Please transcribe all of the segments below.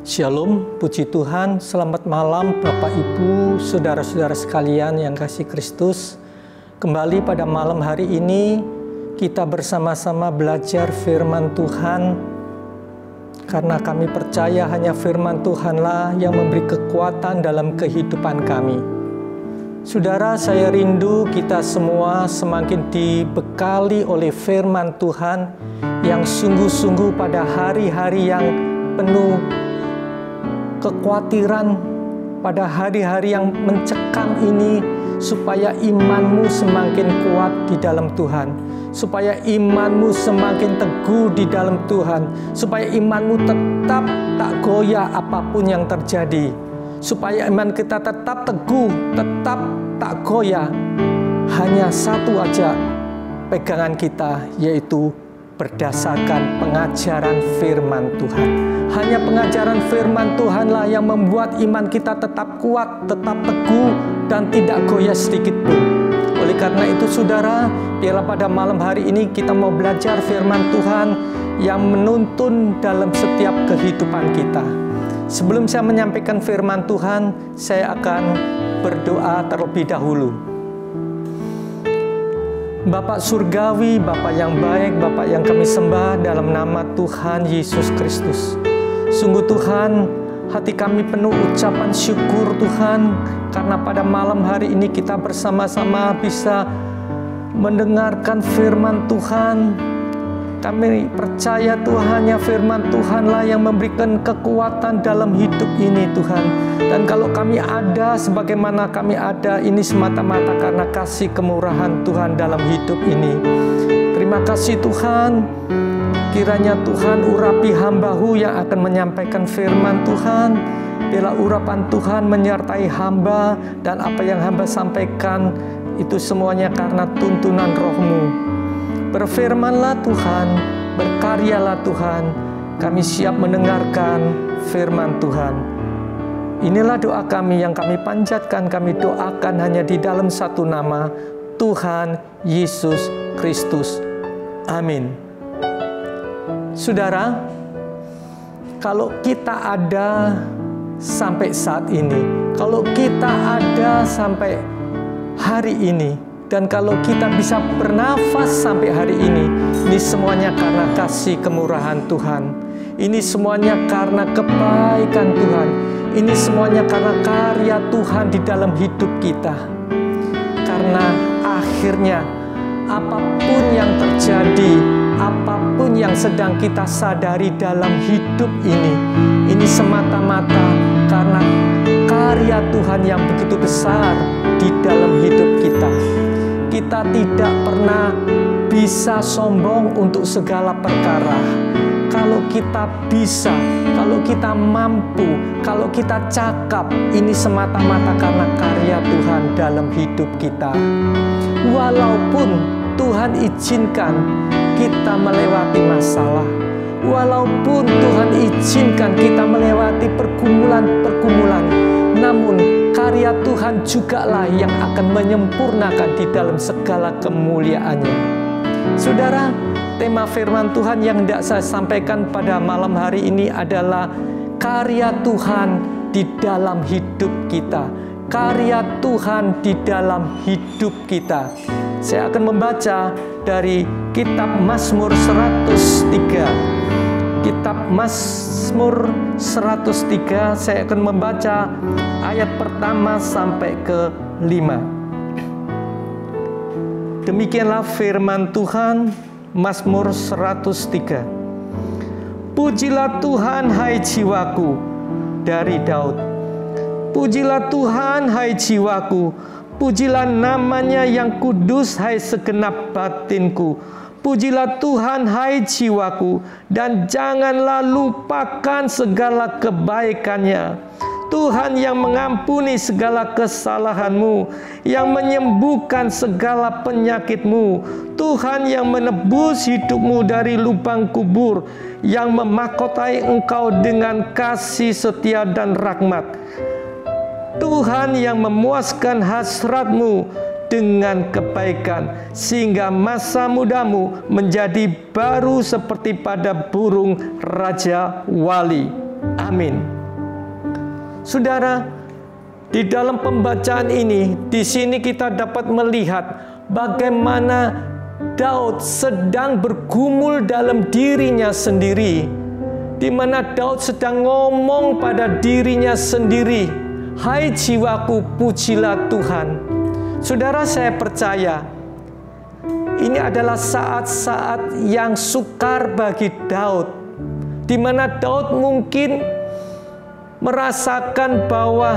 Shalom, puji Tuhan, selamat malam Bapak Ibu, saudara-saudara sekalian yang kasih Kristus. Kembali pada malam hari ini, kita bersama-sama belajar firman Tuhan. Karena kami percaya hanya firman Tuhanlah yang memberi kekuatan dalam kehidupan kami. Saudara, saya rindu kita semua semakin dibekali oleh firman Tuhan yang sungguh-sungguh pada hari-hari yang penuh kekhawatiran, pada hari-hari yang mencekam ini, supaya imanmu semakin kuat di dalam Tuhan, supaya imanmu semakin teguh di dalam Tuhan, supaya imanmu tetap tak goyah apapun yang terjadi, supaya iman kita tetap teguh, tetap tak goyah. Hanya satu aja pegangan kita, yaitu berdasarkan pengajaran firman Tuhan. Hanya pengajaran firman Tuhanlah yang membuat iman kita tetap kuat, tetap teguh, dan tidak goyah sedikit pun. Oleh karena itu saudara, biarlah pada malam hari ini kita mau belajar firman Tuhan yang menuntun dalam setiap kehidupan kita. Sebelum saya menyampaikan firman Tuhan, saya akan berdoa terlebih dahulu. Bapak Surgawi, Bapak yang baik, Bapak yang kami sembah dalam nama Tuhan Yesus Kristus. Sungguh Tuhan, hati kami penuh ucapan syukur Tuhan, karena pada malam hari ini kita bersama-sama bisa mendengarkan firman Tuhan. Kami percaya Tuhan, hanya firman Tuhanlah yang memberikan kekuatan dalam hidup ini Tuhan. Dan kalau kami ada sebagaimana kami ada, ini semata-mata karena kasih kemurahan Tuhan dalam hidup ini. Terima kasih Tuhan. Kiranya Tuhan urapi hamba-Mu yang akan menyampaikan firman Tuhan. Bila urapan Tuhan menyertai hamba, dan apa yang hamba sampaikan itu semuanya karena tuntunan Roh-Mu. Berfirmanlah Tuhan, berkaryalah Tuhan. Kami siap mendengarkan firman Tuhan. Inilah doa kami yang kami panjatkan, kami doakan hanya di dalam satu nama, Tuhan Yesus Kristus. Amin. Saudara, kalau kita ada sampai saat ini, kalau kita ada sampai hari ini, dan kalau kita bisa bernafas sampai hari ini semuanya karena kasih kemurahan Tuhan. Ini semuanya karena kebaikan Tuhan. Ini semuanya karena karya Tuhan di dalam hidup kita. Karena akhirnya apapun yang terjadi, apapun yang sedang kita sadari dalam hidup ini semata-mata karena karya Tuhan yang begitu besar di dalam hidup kita. Kita tidak pernah bisa sombong untuk segala perkara. Kalau kita bisa, kalau kita mampu, kalau kita cakap, ini semata-mata karena karya Tuhan dalam hidup kita. Walaupun Tuhan izinkan kita melewati masalah, walaupun Tuhan izinkan kita melewati pergumulan-pergumulan, namun karya Tuhan jugalah yang akan menyempurnakan di dalam segala kemuliaannya. Saudara, tema firman Tuhan yang hendak saya sampaikan pada malam hari ini adalah karya Tuhan di dalam hidup kita. Karya Tuhan di dalam hidup kita. Saya akan membaca dari kitab Mazmur 103. Kitab Mazmur 103, saya akan membaca ayat pertama sampai ke 5. Demikianlah firman Tuhan, Mazmur 103. Pujilah Tuhan, hai jiwaku, dari Daud. Pujilah Tuhan, hai jiwaku, pujilah namanya yang kudus, hai segenap batinku. Pujilah Tuhan, hai jiwaku, dan janganlah lupakan segala kebaikannya. Tuhan yang mengampuni segala kesalahanmu, yang menyembuhkan segala penyakitmu. Tuhan yang menebus hidupmu dari lubang kubur, yang memahkotai engkau dengan kasih setia dan rahmat. Tuhan yang memuaskan hasratmu dengan kebaikan, sehingga masa mudamu menjadi baru seperti pada burung raja wali. Amin. Saudara, di dalam pembacaan ini, di sini kita dapat melihat bagaimana Daud sedang bergumul dalam dirinya sendiri, di mana Daud sedang ngomong pada dirinya sendiri, "Hai jiwaku, pujilah Tuhan." Saudara, saya percaya ini adalah saat-saat yang sukar bagi Daud, di mana Daud mungkin merasakan bahwa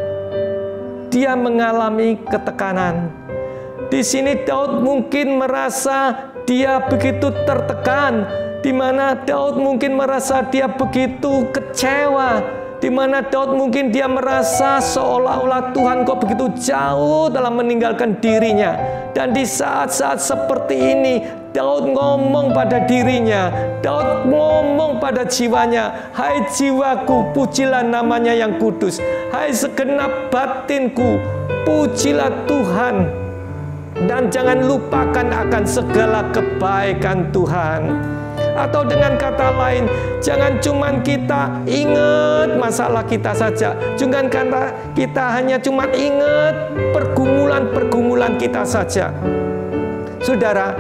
dia mengalami ketekanan. Di sini Daud mungkin merasa dia begitu tertekan, di mana Daud mungkin merasa dia begitu kecewa, di mana Daud mungkin dia merasa seolah-olah Tuhan kok begitu jauh dalam meninggalkan dirinya. Dan di saat-saat seperti ini, Daud ngomong pada dirinya, Daud ngomong pada jiwanya, "Hai jiwaku, pujilah namanya yang kudus. Hai segenap batinku, pujilah Tuhan. Dan jangan lupakan akan segala kebaikan Tuhan." Atau dengan kata lain, jangan cuma kita ingat masalah kita saja, jangan kita hanya cuma ingat pergumulan-pergumulan kita saja. Saudara,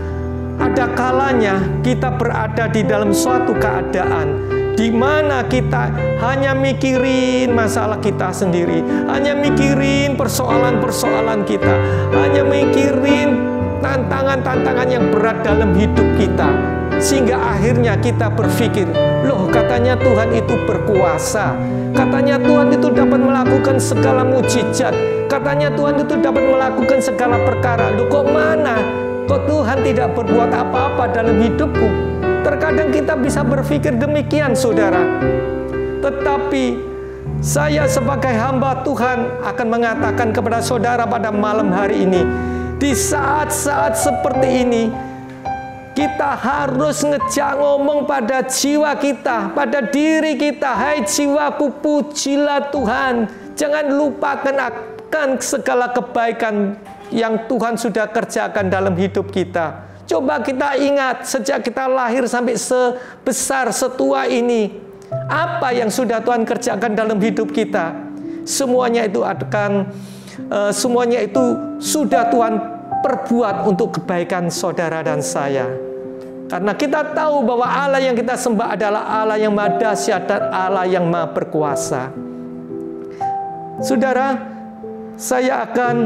ada kalanya kita berada di dalam suatu keadaan di mana kita hanya mikirin masalah kita sendiri, hanya mikirin persoalan-persoalan kita, hanya mikirin tantangan-tantangan yang berat dalam hidup kita. Sehingga akhirnya kita berpikir, loh katanya Tuhan itu berkuasa, katanya Tuhan itu dapat melakukan segala mujizat, katanya Tuhan itu dapat melakukan segala perkara. Loh kok mana? Kok Tuhan tidak berbuat apa-apa dalam hidupku? Terkadang kita bisa berpikir demikian, saudara. Tetapi saya sebagai hamba Tuhan akan mengatakan kepada saudara pada malam hari ini, di saat-saat seperti ini, kita harus ngomong pada jiwa kita, pada diri kita, "Hai jiwaku, pujilah Tuhan." Jangan lupakan akan segala kebaikan yang Tuhan sudah kerjakan dalam hidup kita. Coba kita ingat sejak kita lahir sampai sebesar setua ini, apa yang sudah Tuhan kerjakan dalam hidup kita. Semuanya itu sudah Tuhan perbuat untuk kebaikan saudara dan saya. Karena kita tahu bahwa Allah yang kita sembah adalah Allah yang maha dahsyat dan Allah yang maha berkuasa. Saudara, saya akan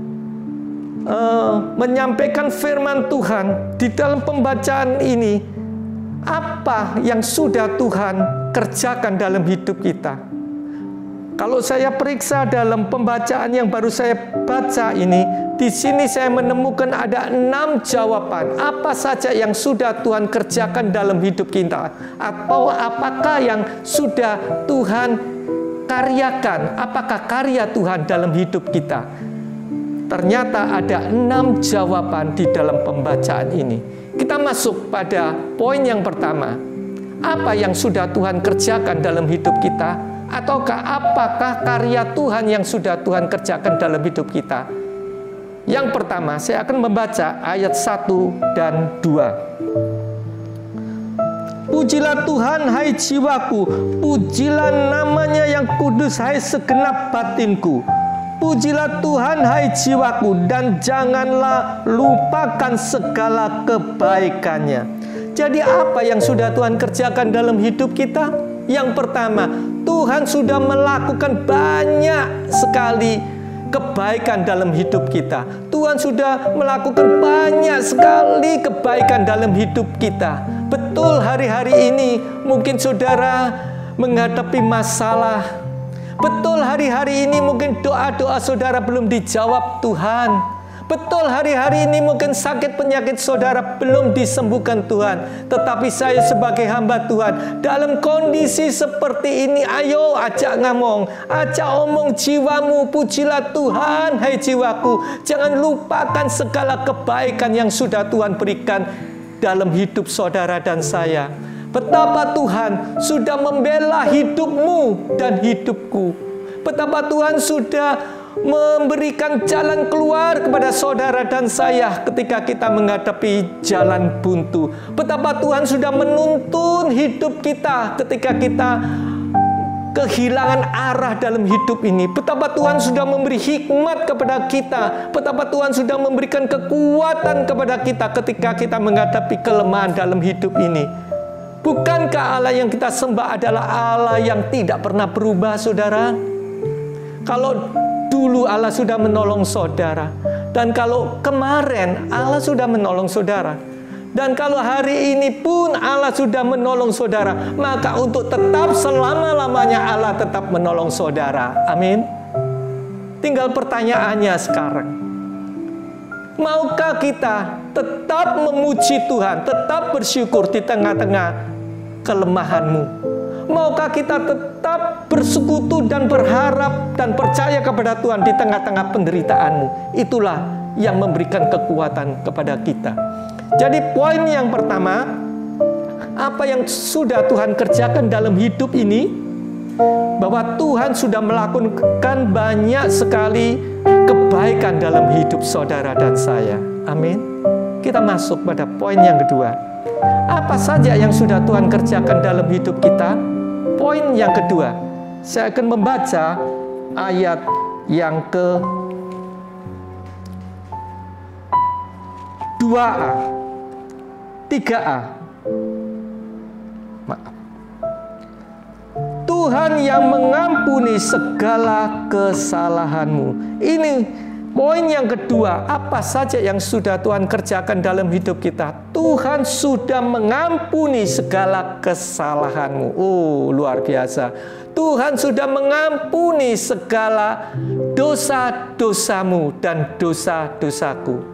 menyampaikan firman Tuhan di dalam pembacaan ini. Apa yang sudah Tuhan kerjakan dalam hidup kita? Kalau saya periksa dalam pembacaan yang baru saya baca ini, di sini saya menemukan ada 6 jawaban. Apa saja yang sudah Tuhan kerjakan dalam hidup kita? Atau apakah yang sudah Tuhan karyakan? Apakah karya Tuhan dalam hidup kita? Ternyata ada 6 jawaban di dalam pembacaan ini. Kita masuk pada poin yang pertama. Apa yang sudah Tuhan kerjakan dalam hidup kita? Ataukah apakah karya Tuhan yang sudah Tuhan kerjakan dalam hidup kita? Yang pertama, saya akan membaca ayat 1 dan 2. "Pujilah Tuhan, hai jiwaku, pujilah namanya yang kudus, hai segenap batinku. Pujilah Tuhan, hai jiwaku, dan janganlah lupakan segala kebaikannya." Jadi apa yang sudah Tuhan kerjakan dalam hidup kita? Yang pertama, Tuhan sudah melakukan banyak sekali kebaikan dalam hidup kita. Tuhan sudah melakukan banyak sekali kebaikan dalam hidup kita. Betul, hari-hari ini mungkin saudara menghadapi masalah. Betul, hari-hari ini mungkin doa-doa saudara belum dijawab Tuhan. Betul, hari-hari ini mungkin sakit penyakit saudara belum disembuhkan Tuhan. Tetapi saya sebagai hamba Tuhan, dalam kondisi seperti ini, ayo ajak ngomong, ajak omong jiwamu, pujilah Tuhan, hai jiwaku. Jangan lupakan segala kebaikan yang sudah Tuhan berikan dalam hidup saudara dan saya. Betapa Tuhan sudah membela hidupmu dan hidupku. Betapa Tuhan sudah memberikan jalan keluar kepada saudara dan saya ketika kita menghadapi jalan buntu. Betapa Tuhan sudah menuntun hidup kita ketika kita kehilangan arah dalam hidup ini. Betapa Tuhan sudah memberi hikmat kepada kita. Betapa Tuhan sudah memberikan kekuatan kepada kita ketika kita menghadapi kelemahan dalam hidup ini. Bukankah Allah yang kita sembah adalah Allah yang tidak pernah berubah, saudara? Kalau dulu Allah sudah menolong saudara, dan kalau kemarin Allah sudah menolong saudara, dan kalau hari ini pun Allah sudah menolong saudara, maka untuk tetap selama-lamanya Allah tetap menolong saudara. Amin. Tinggal pertanyaannya sekarang, maukah kita tetap memuji Tuhan, tetap bersyukur di tengah-tengah kelemahanmu? Maukah kita tetap bersekutu dan berharap dan percaya kepada Tuhan di tengah-tengah penderitaanmu? Itulah yang memberikan kekuatan kepada kita. Jadi poin yang pertama, apa yang sudah Tuhan kerjakan dalam hidup ini, bahwa Tuhan sudah melakukan banyak sekali kebaikan dalam hidup saudara dan saya. Amin. Kita masuk pada poin yang kedua. Apa saja yang sudah Tuhan kerjakan dalam hidup kita? Poin yang kedua, saya akan membaca ayat yang ke-2a, 3a. Maaf. Tuhan yang mengampuni segala kesalahanmu. Ini poin yang kedua. Apa saja yang sudah Tuhan kerjakan dalam hidup kita? Tuhan sudah mengampuni segala kesalahanmu. Oh, luar biasa. Tuhan sudah mengampuni segala dosa-dosamu dan dosa-dosaku.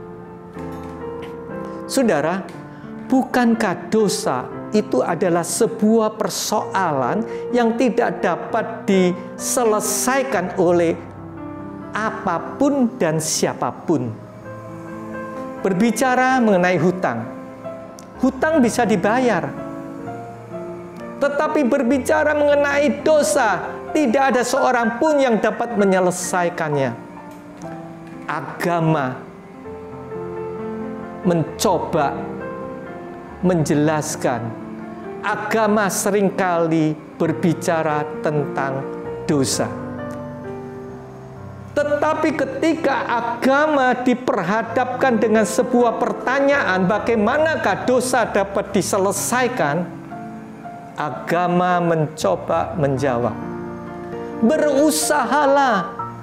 Saudara, bukankah dosa itu adalah sebuah persoalan yang tidak dapat diselesaikan oleh apapun dan siapapun? Berbicara mengenai hutang, hutang bisa dibayar. Tetapi berbicara mengenai dosa, tidak ada seorang pun yang dapat menyelesaikannya. Agama mencoba menjelaskan, agama seringkali berbicara tentang dosa. Tetapi ketika agama diperhadapkan dengan sebuah pertanyaan, bagaimanakah dosa dapat diselesaikan? Agama mencoba menjawab, berusahalah,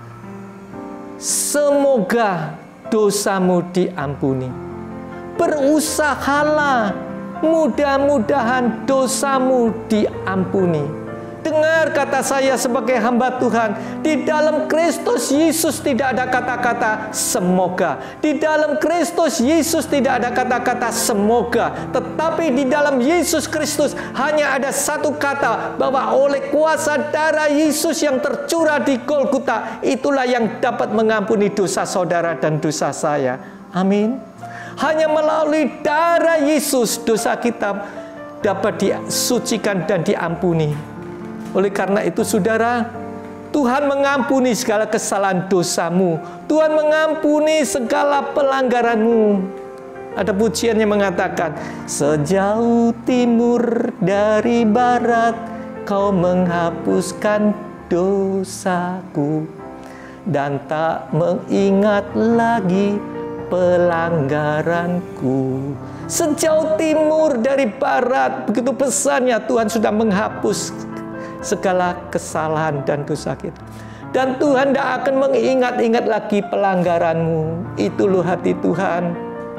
semoga dosamu diampuni. Berusahalah, mudah-mudahan dosamu diampuni. Dengar kata saya sebagai hamba Tuhan, di dalam Kristus Yesus tidak ada kata-kata semoga. Di dalam Kristus Yesus tidak ada kata-kata semoga. Tetapi di dalam Yesus Kristus hanya ada satu kata, bahwa oleh kuasa darah Yesus yang tercurah di Golgota, itulah yang dapat mengampuni dosa saudara dan dosa saya. Amin. Hanya melalui darah Yesus dosa kita dapat disucikan dan diampuni. Oleh karena itu saudara, Tuhan mengampuni segala kesalahan dosamu. Tuhan mengampuni segala pelanggaranmu. Ada pujian yang mengatakan, sejauh timur dari barat, kau menghapuskan dosaku, dan tak mengingat lagi pelanggaranku. Sejauh timur dari barat, begitu besarnya Tuhan sudah menghapus segala kesalahan dan dosa kita. Dan Tuhan tidak akan mengingat-ingat lagi pelanggaranmu. Itu loh hati Tuhan.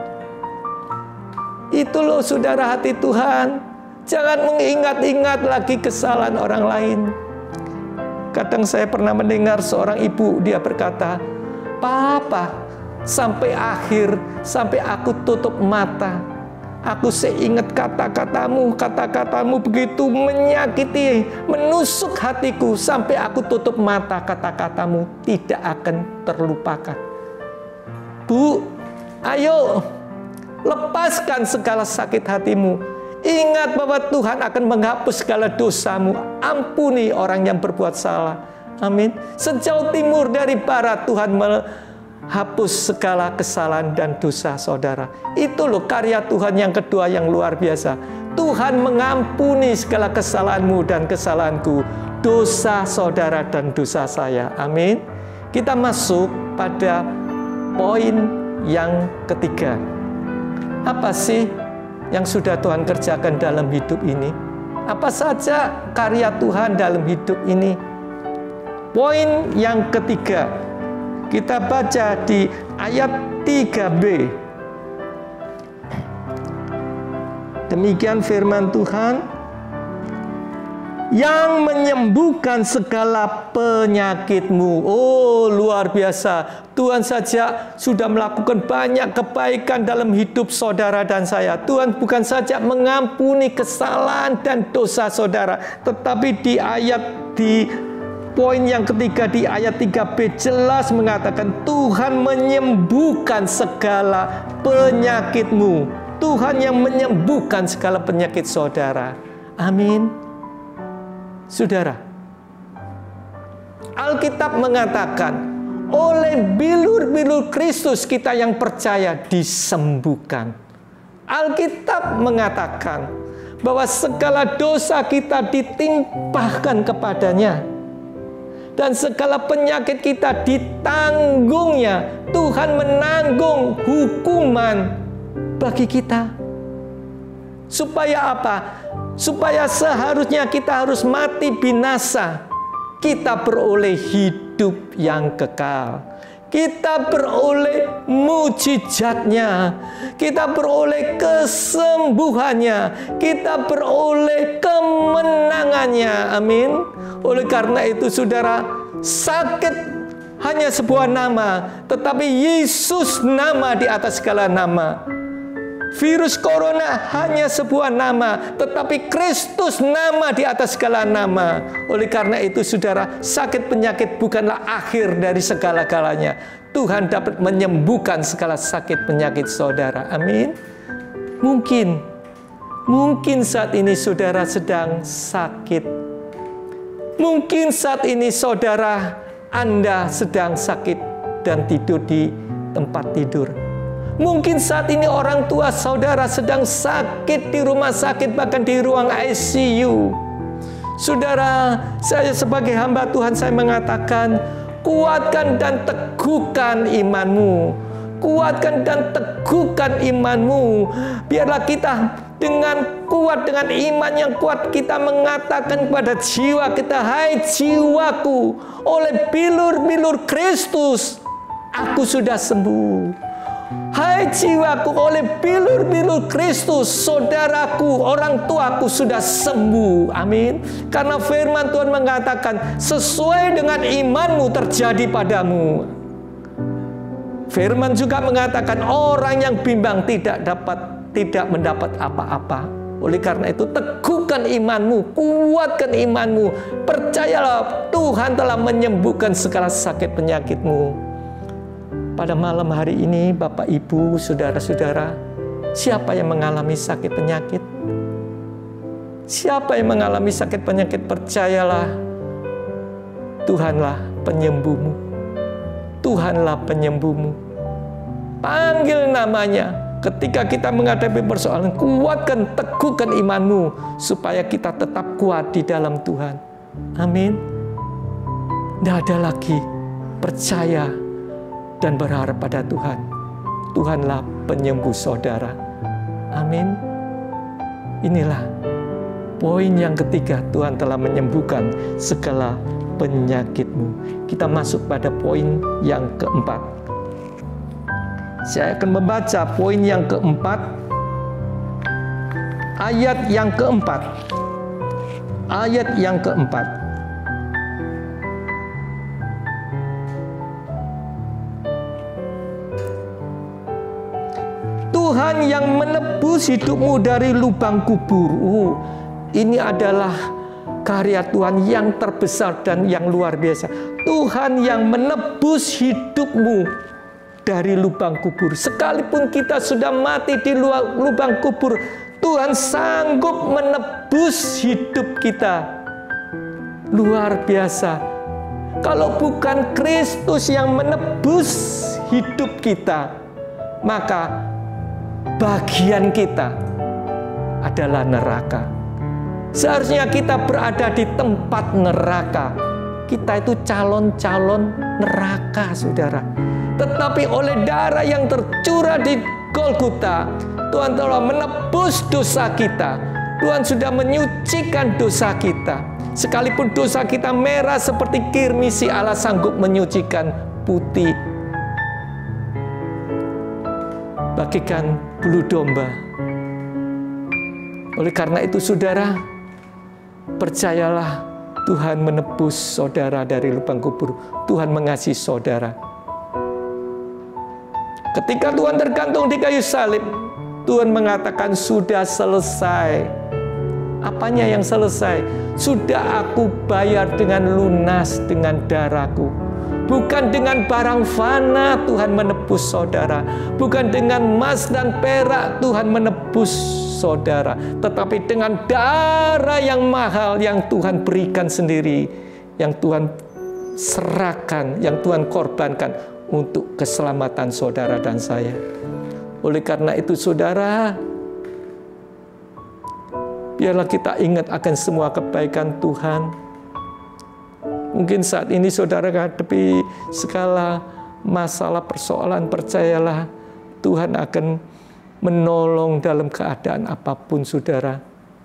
Itu loh saudara hati Tuhan. Jangan mengingat-ingat lagi kesalahan orang lain. Kadang saya pernah mendengar seorang ibu, dia berkata, Papa, sampai akhir, sampai aku tutup mata, aku seingat kata-katamu begitu menyakiti, menusuk hatiku, sampai aku tutup mata, kata-katamu tidak akan terlupakan. Bu, ayo, lepaskan segala sakit hatimu. Ingat bahwa Tuhan akan menghapus segala dosamu. Ampuni orang yang berbuat salah. Amin. Sejauh timur dari barat, Tuhan hapus segala kesalahan dan dosa saudara. Itu loh karya Tuhan yang kedua yang luar biasa. Tuhan mengampuni segala kesalahanmu dan kesalahanku. dosa saudara dan dosa saya. Amin. Kita masuk pada poin yang ketiga. Apa sih yang sudah Tuhan kerjakan dalam hidup ini? Apa saja karya Tuhan dalam hidup ini? Poin yang ketiga, kita baca di ayat 3b. Demikian firman Tuhan, yang menyembuhkan segala penyakitmu. Oh, luar biasa. Tuhan saja sudah melakukan banyak kebaikan dalam hidup saudara dan saya. Tuhan bukan saja mengampuni kesalahan dan dosa saudara, tetapi di poin yang ketiga di ayat 3b jelas mengatakan Tuhan menyembuhkan segala penyakitmu. Tuhan yang menyembuhkan segala penyakit saudara. Amin. Saudara, Alkitab mengatakan oleh bilur-bilur Kristus kita yang percaya disembuhkan. Alkitab mengatakan bahwa segala dosa kita ditimpahkan kepadanya. Dan segala penyakit kita ditanggungnya. Tuhan menanggung hukuman bagi kita. Supaya apa? Supaya seharusnya kita harus mati binasa, kita beroleh hidup yang kekal. Kita beroleh mujizatnya, kita beroleh kesembuhannya, kita beroleh kemenangannya. Amin. Oleh karena itu saudara, sakit hanya sebuah nama, tetapi Yesus nama di atas segala nama. Virus corona hanya sebuah nama, tetapi Kristus nama di atas segala nama. Oleh karena itu saudara, sakit penyakit bukanlah akhir dari segala-galanya. Tuhan dapat menyembuhkan segala sakit penyakit saudara. Amin. Mungkin saat ini saudara sedang sakit. Mungkin saat ini saudara Anda sedang sakit dan tidur di tempat tidur. Mungkin saat ini orang tua saudara sedang sakit di rumah sakit, bahkan di ruang ICU. Saudara, saya sebagai hamba Tuhan, saya mengatakan, kuatkan dan teguhkan imanmu. Kuatkan dan teguhkan imanmu. Biarlah kita dengan kuat, dengan iman yang kuat, kita mengatakan kepada jiwa kita, hai jiwaku, oleh bilur-bilur Kristus, aku sudah sembuh. Hai jiwaku, oleh bilur-bilur Kristus, saudaraku, orang tuaku sudah sembuh. Amin. Karena firman Tuhan mengatakan, sesuai dengan imanmu terjadi padamu. Firman juga mengatakan, orang yang bimbang tidak mendapat apa-apa. Oleh karena itu, teguhkan imanmu, kuatkan imanmu. Percayalah, Tuhan telah menyembuhkan segala sakit penyakitmu. Pada malam hari ini, Bapak, Ibu, saudara-saudara, siapa yang mengalami sakit penyakit? Siapa yang mengalami sakit penyakit? Percayalah, Tuhanlah penyembuhmu. Tuhanlah penyembuhmu. Panggil namanya. Ketika kita menghadapi persoalan, kuatkan, teguhkan imanmu, supaya kita tetap kuat di dalam Tuhan. Amin. Tidak ada lagi, percaya dan berharap pada Tuhan. Tuhanlah penyembuh saudara. Amin. Inilah poin yang ketiga, Tuhan telah menyembuhkan segala penyakitmu. Kita masuk pada poin yang keempat. Saya akan membaca poin yang keempat, ayat yang keempat. Ayat yang keempat. Tuhan yang menebus hidupmu dari lubang kubur. Ini adalah karya Tuhan yang terbesar dan yang luar biasa. Tuhan yang menebus hidupmu dari lubang kubur. Sekalipun kita sudah mati di lubang kubur, Tuhan sanggup menebus hidup kita. Luar biasa. Kalau bukan Kristus yang menebus hidup kita, maka bagian kita adalah neraka. Seharusnya kita berada di tempat neraka. Kita itu calon-calon neraka, saudara. Tetapi oleh darah yang tercurah di Golgota, Tuhan telah menebus dosa kita. Tuhan sudah menyucikan dosa kita. Sekalipun dosa kita merah seperti kirmisi, Allah sanggup menyucikan putih bagikan bulu domba. Oleh karena itu, saudara, percayalah, Tuhan menebus saudara dari lubang kubur. Tuhan mengasihi saudara. Ketika Tuhan tergantung di kayu salib, Tuhan mengatakan sudah selesai. Apanya yang selesai? Sudah aku bayar dengan lunas dengan darahku. Bukan dengan barang fana Tuhan menebus saudara. Bukan dengan emas dan perak Tuhan menebus saudara. Tetapi dengan darah yang mahal yang Tuhan berikan sendiri. Yang Tuhan serahkan, yang Tuhan korbankan untuk keselamatan saudara dan saya. Oleh karena itu, saudara, biarlah kita ingat akan semua kebaikan Tuhan. Mungkin saat ini saudara hadapi segala masalah, persoalan, percayalah Tuhan akan menolong dalam keadaan apapun, saudara.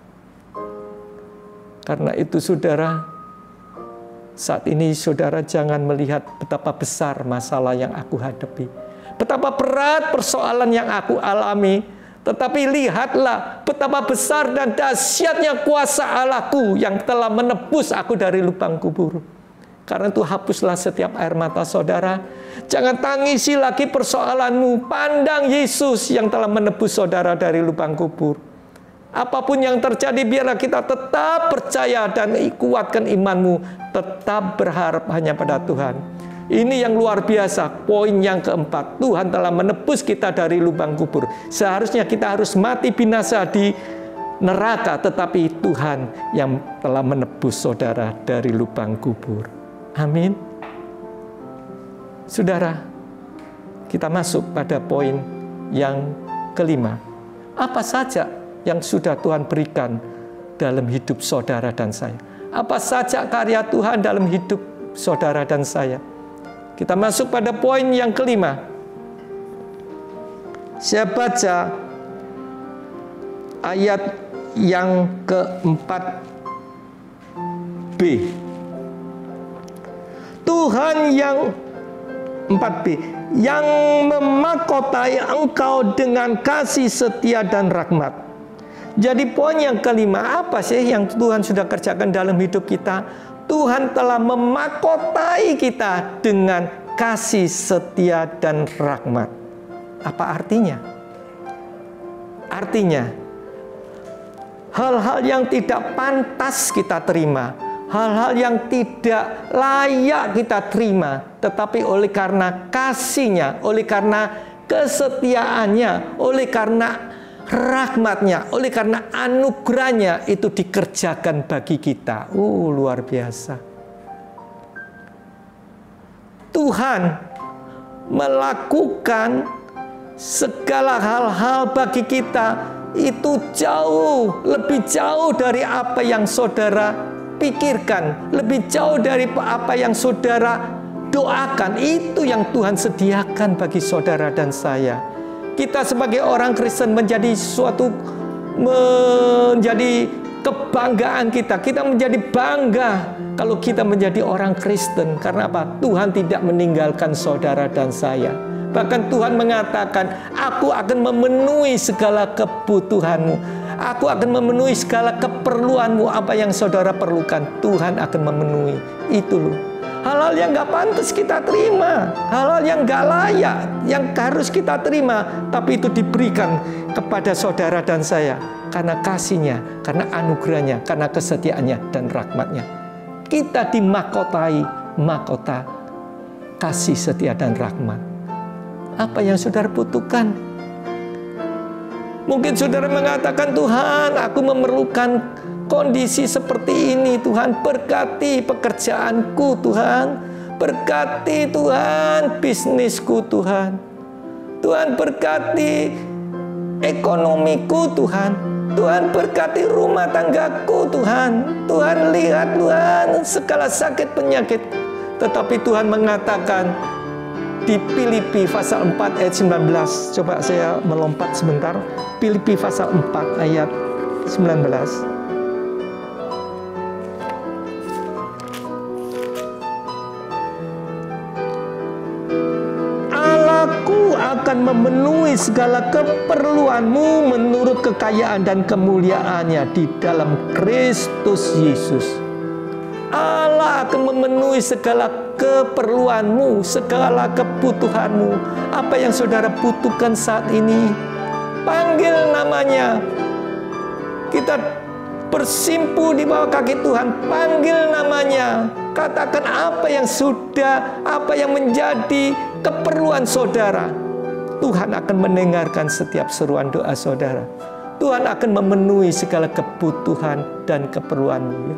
Karena itu, saudara, saat ini saudara jangan melihat betapa besar masalah yang aku hadapi, betapa berat persoalan yang aku alami, tetapi lihatlah betapa besar dan dahsyatnya kuasa Allahku yang telah menebus aku dari lubang kubur. Karena itu, hapuslah setiap air mata saudara. Jangan tangisi lagi persoalanmu. Pandang Yesus yang telah menebus saudara dari lubang kubur. Apapun yang terjadi, biarlah kita tetap percaya dan kuatkan imanmu. Tetap berharap hanya pada Tuhan. Ini yang luar biasa. Poin yang keempat, Tuhan telah menebus kita dari lubang kubur. Seharusnya kita harus mati binasa di neraka, tetapi Tuhan yang telah menebus saudara dari lubang kubur. Amin. Saudara, kita masuk pada poin yang kelima. Apa saja yang sudah Tuhan berikan dalam hidup saudara dan saya? Apa saja karya Tuhan dalam hidup saudara dan saya? Kita masuk pada poin yang kelima. Saya baca ayat yang ke-4b. Tuhan yang 4b, yang memahkotai engkau dengan kasih setia dan rahmat. Jadi poin yang kelima, apa sih yang Tuhan sudah kerjakan dalam hidup kita? Tuhan telah memahkotai kita dengan kasih setia dan rahmat. Apa artinya? Artinya, hal-hal yang tidak pantas kita terima, hal-hal yang tidak layak kita terima, tetapi oleh karena kasih-Nya, oleh karena kesetiaannya, oleh karena rahmat-Nya, oleh karena anugerah-Nya, itu dikerjakan bagi kita. Luar biasa. Tuhan melakukan segala hal-hal bagi kita itu jauh, lebih jauh dari apa yang saudara pikirkan, lebih jauh dari apa yang saudara doakan. Itu yang Tuhan sediakan bagi saudara dan saya. Kita sebagai orang Kristen menjadi kebanggaan kita. Kita menjadi bangga kalau kita menjadi orang Kristen. Karena apa? Tuhan tidak meninggalkan saudara dan saya. Bahkan Tuhan mengatakan, aku akan memenuhi segala kebutuhanmu. Aku akan memenuhi segala keperluanmu. Apa yang saudara perlukan, Tuhan akan memenuhi. Itu loh. Hal-hal yang gak pantas kita terima. Hal-hal yang gak layak, yang harus kita terima. Tapi itu diberikan kepada saudara dan saya. Karena kasih-Nya, karena anugerah-Nya, karena kesetiaannya dan rahmat-Nya. Kita dimahkotai mahkota kasih, setia, dan rahmat. Apa yang saudara butuhkan? Mungkin saudara mengatakan, Tuhan, aku memerlukan kondisi seperti ini. Tuhan, berkati pekerjaanku, Tuhan. Berkati, Tuhan, bisnisku, Tuhan. Tuhan, berkati ekonomiku, Tuhan. Tuhan berkati rumah tanggaku Tuhan. Tuhan lihat Tuhan segala sakit penyakit. Tetapi Tuhan mengatakan di Filipi pasal 4 ayat 19. Coba saya melompat sebentar. Filipi pasal 4 ayat 19. Akan memenuhi segala keperluanmu menurut kekayaan dan kemuliaannya di dalam Kristus Yesus. Allah akan memenuhi segala keperluanmu, segala kebutuhanmu. Apa yang saudara butuhkan saat ini, panggil namanya. Kita bersimpu di bawah kaki Tuhan, panggil namanya. Katakan apa yang menjadi keperluan saudara. Tuhan akan mendengarkan setiap seruan doa saudara. Tuhan akan memenuhi segala kebutuhan dan keperluanmu.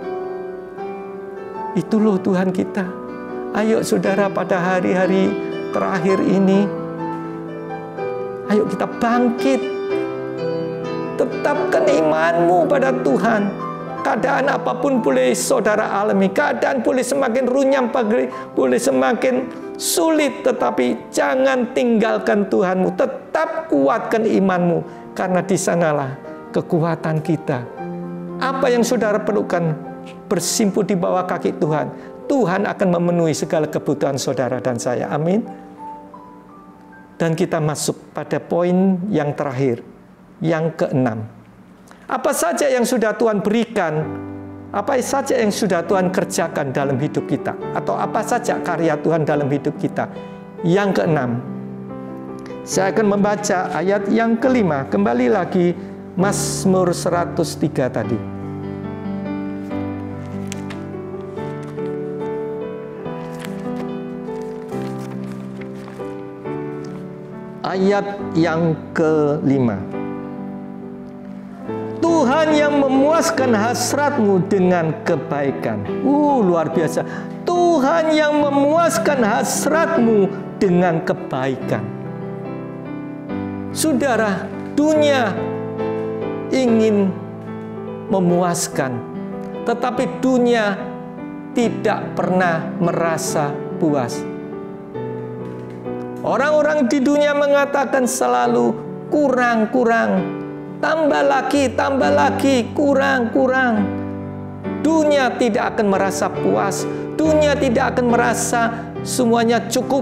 Itu loh Tuhan kita. Ayo saudara, pada hari-hari terakhir ini, ayo kita bangkit. Tetapkan imanmu pada Tuhan. Keadaan apapun boleh saudara alami. Keadaan boleh semakin runyam, boleh semakin sulit, tetapi jangan tinggalkan Tuhanmu. Tetap kuatkan imanmu, karena di sanalah kekuatan kita. Apa yang saudara perlukan, bersimpu di bawah kaki Tuhan. Tuhan akan memenuhi segala kebutuhan saudara dan saya. Amin. Dan kita masuk pada poin yang terakhir, yang keenam. Apa saja yang sudah Tuhan berikan, apa saja yang sudah Tuhan kerjakan dalam hidup kita, atau apa saja karya Tuhan dalam hidup kita. Yang keenam, saya akan membaca ayat yang kelima. Kembali lagi Mazmur 103 tadi. Ayat yang kelima. Tuhan yang memuaskan hasratmu dengan kebaikan. Luar biasa. Tuhan yang memuaskan hasratmu dengan kebaikan. Saudara, dunia ingin memuaskan, tetapi dunia tidak pernah merasa puas. Orang-orang di dunia mengatakan selalu kurang-kurang. Tambah lagi, kurang. Dunia tidak akan merasa puas. Dunia tidak akan merasa semuanya cukup.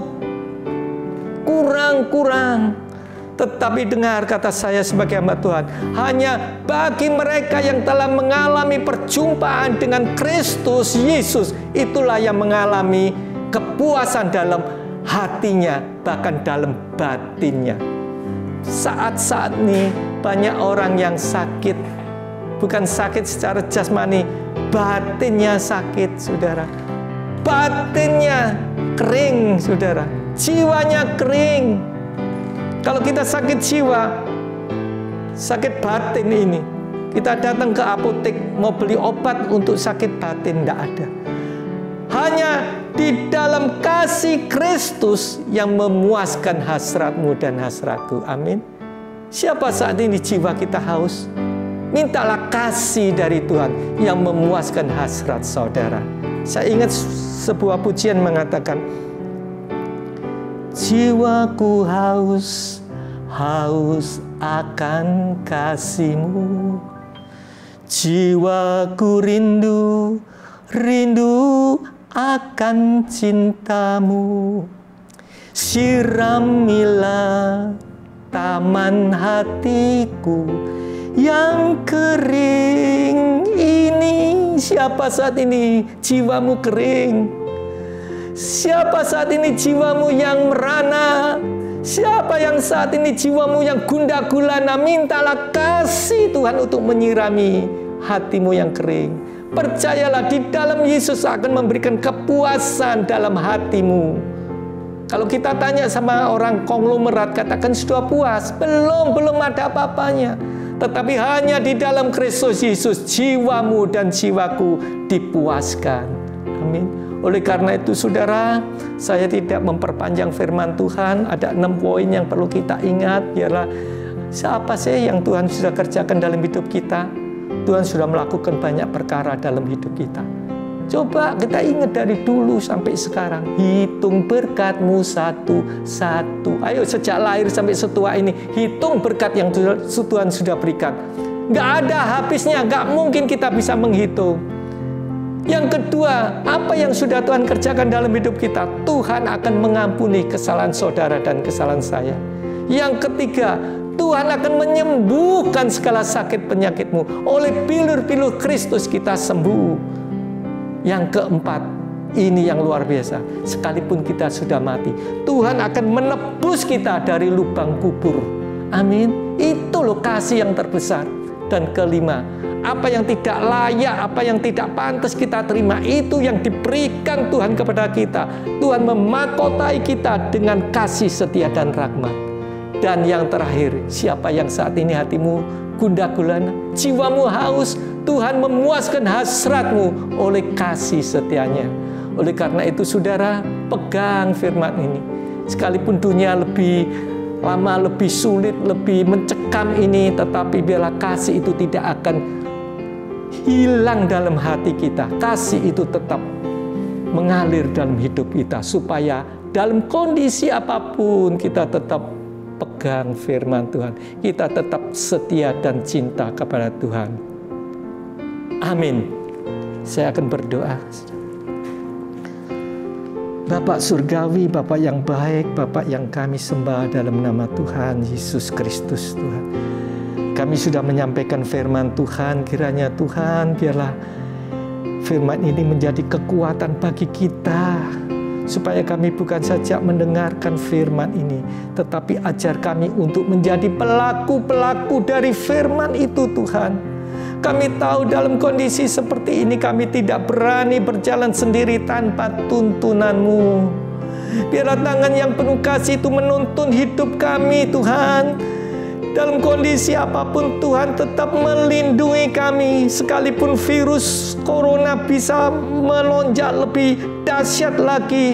Kurang. Tetapi dengar kata saya sebagai hamba Tuhan. Hanya bagi mereka yang telah mengalami perjumpaan dengan Kristus Yesus, itulah yang mengalami kepuasan dalam hatinya, bahkan dalam batinnya. Saat-saat ini banyak orang yang sakit. Bukan sakit secara jasmani, batinnya sakit, saudara. Batinnya kering, saudara. Jiwanya kering. Kalau kita sakit jiwa, sakit batin ini, kita datang ke apotek mau beli obat untuk sakit batin, tidak ada. Hanya di dalam kasih Kristus yang memuaskan hasratmu dan hasratku. Amin. Siapa saat ini jiwa kita haus? Mintalah kasih dari Tuhan yang memuaskan hasrat saudara. Saya ingat sebuah pujian mengatakan, jiwaku haus akan kasih-Mu. Jiwaku rindu akan cinta-Mu. Siramilah taman hatiku yang kering ini. Siapa saat ini jiwamu kering? Siapa saat ini jiwamu yang merana? Siapa yang saat ini jiwamu yang gundah gulana? Mintalah kasih Tuhan untuk menyirami hatimu yang kering. Percayalah, di dalam Yesus akan memberikan kepuasan dalam hatimu. Kalau kita tanya sama orang konglomerat, katakan sudah puas. Belum ada apa-apanya. Tetapi hanya di dalam Kristus Yesus jiwamu dan jiwaku dipuaskan. Amin. Oleh karena itu saudara, saya tidak memperpanjang firman Tuhan. Ada 6 poin yang perlu kita ingat. Ialah Siapa sih yang Tuhan sudah kerjakan dalam hidup kita? Tuhan sudah melakukan banyak perkara dalam hidup kita. Coba kita ingat dari dulu sampai sekarang. Hitung berkatmu satu-satu. Ayo sejak lahir sampai setua ini, hitung berkat yang Tuhan sudah berikan. Nggak ada habisnya, nggak mungkin kita bisa menghitung. Yang kedua, apa yang sudah Tuhan kerjakan dalam hidup kita? Tuhan akan mengampuni kesalahan saudara dan kesalahan saya. Yang ketiga, Tuhan akan menyembuhkan segala sakit penyakitmu. Oleh pilur-pilur Kristus kita sembuh. Yang keempat, ini yang luar biasa. Sekalipun kita sudah mati, Tuhan akan menebus kita dari lubang kubur. Amin. Itu loh kasih yang terbesar. Dan kelima, apa yang tidak layak, apa yang tidak pantas kita terima, itu yang diberikan Tuhan kepada kita. Tuhan memakotai kita dengan kasih setia dan rahmat. Dan yang terakhir, siapa yang saat ini hatimu gundah gulana, jiwamu haus, Tuhan memuaskan hasratmu oleh kasih setianya. Oleh karena itu saudara, pegang firman ini. Sekalipun dunia lebih lama, lebih sulit, lebih mencekam ini, tetapi biarlah kasih itu tidak akan hilang dalam hati kita. Kasih itu tetap mengalir dalam hidup kita, supaya dalam kondisi apapun kita tetap pegang firman Tuhan. Kita tetap setia dan cinta kepada Tuhan. Amin. Saya akan berdoa. Bapak surgawi, Bapak yang baik, Bapak yang kami sembah dalam nama Tuhan Yesus Kristus, Tuhan. Kami sudah menyampaikan firman Tuhan. Kiranya Tuhan, biarlah firman ini menjadi kekuatan bagi kita, supaya kami bukan saja mendengarkan firman ini, tetapi ajar kami untuk menjadi pelaku-pelaku dari firman itu, Tuhan. Kami tahu dalam kondisi seperti ini kami tidak berani berjalan sendiri tanpa tuntunan-Mu. Biarlah tangan yang penuh kasih itu menuntun hidup kami, Tuhan. Dalam kondisi apapun Tuhan tetap melindungi kami. Sekalipun virus corona bisa melonjak lebih dahsyat lagi,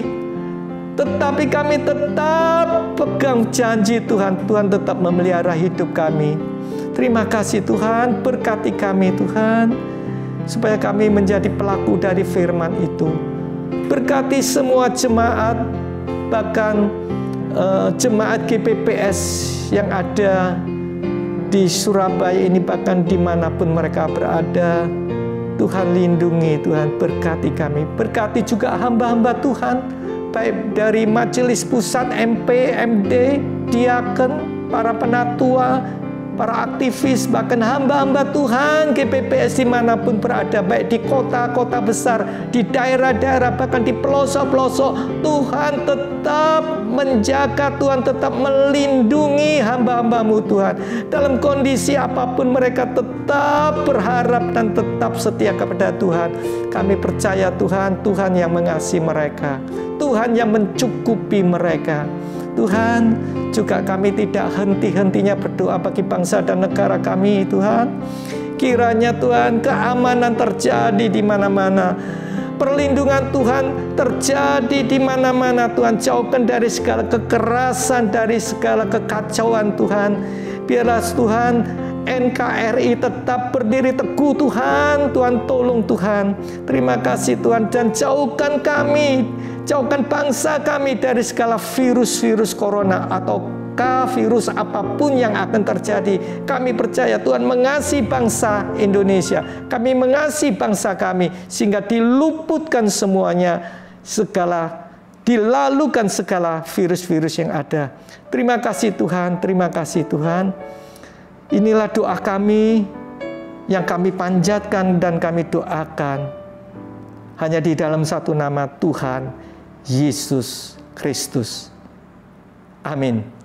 tetapi kami tetap pegang janji Tuhan. Tuhan tetap memelihara hidup kami. Terima kasih Tuhan, berkati kami Tuhan, supaya kami menjadi pelaku dari firman itu. Berkati semua jemaat, bahkan jemaat GPPS yang ada di Surabaya ini, bahkan dimanapun mereka berada. Tuhan lindungi, Tuhan berkati kami. Berkati juga hamba-hamba Tuhan, baik dari Majelis Pusat, MP, MD, Diaken, para penatua, para aktivis, bahkan hamba-hamba Tuhan GPPS dimanapun berada, baik di kota-kota besar, di daerah-daerah, bahkan di pelosok-pelosok. Tuhan tetap menjaga, Tuhan tetap melindungi hamba-hamba-Mu Tuhan. Dalam kondisi apapun mereka tetap berharap dan tetap setia kepada Tuhan. Kami percaya Tuhan, Tuhan yang mengasihi mereka, Tuhan yang mencukupi mereka. Tuhan, juga kami tidak henti-hentinya berdoa bagi bangsa dan negara kami, Tuhan. Kiranya Tuhan, keamanan terjadi di mana-mana. Perlindungan Tuhan terjadi di mana-mana, Tuhan. Jauhkan dari segala kekerasan, dari segala kekacauan, Tuhan. Biarlah Tuhan, NKRI tetap berdiri teguh, Tuhan. Tuhan tolong, Tuhan. Terima kasih Tuhan, dan jauhkan kami, jauhkan bangsa kami dari segala virus-virus corona atau virus apapun yang akan terjadi. Kami percaya Tuhan mengasihi bangsa Indonesia. Kami mengasihi bangsa kami, sehingga diluputkan semuanya, dilalukan segala virus-virus yang ada. Terima kasih Tuhan, terima kasih Tuhan. Inilah doa kami yang kami panjatkan dan kami doakan hanya di dalam satu nama, Tuhan Yesus Kristus. Amin.